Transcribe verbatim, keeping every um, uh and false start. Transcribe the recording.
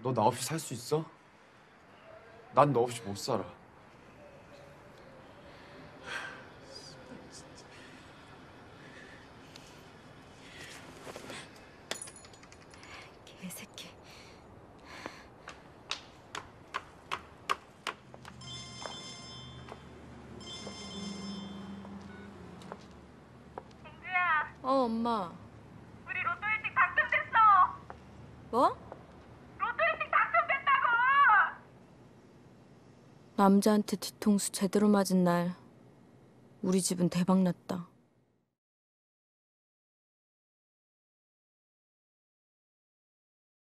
너 나 없이 살 수 있어? 난 너 없이 못 살아. 개새끼. 공주야, 어, 엄마. 우리 로또 일 등 당첨됐어. 뭐? 로또 일 등 당첨됐다고. 남자한테 뒤통수 제대로 맞은 날 우리 집은 대박 났다.